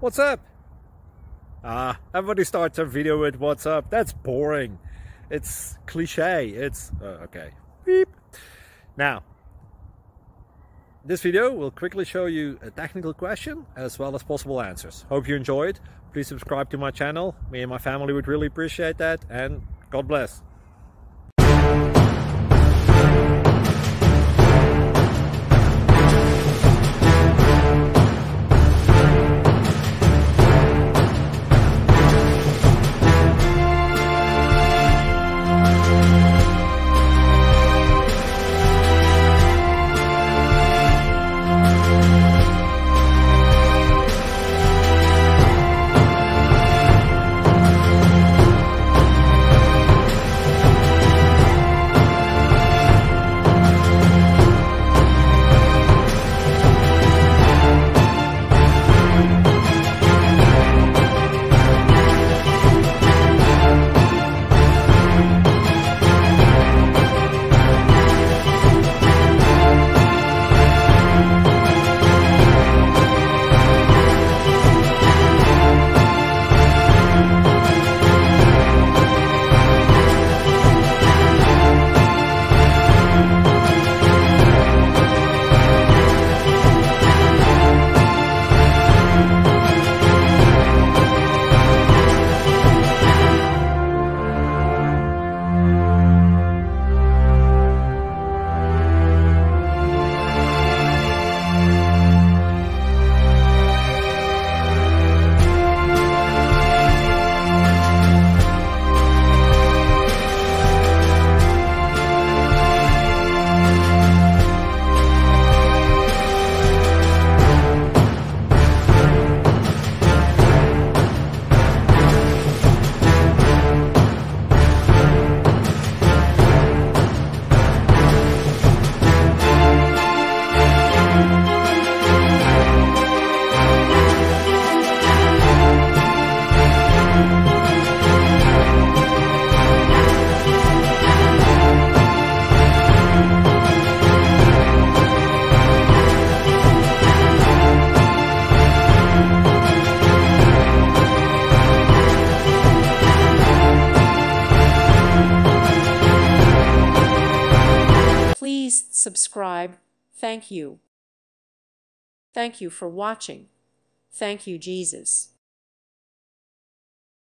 What's up? Everybody starts a video with what's up. That's boring. It's cliche. It's okay. Beep. Now, this video will quickly show you a technical question as well as possible answers. Hope you enjoyed. Please subscribe to my channel. Me and my family would really appreciate that, and God bless. Please subscribe. Thank you. Thank you for watching. Thank you, Jesus.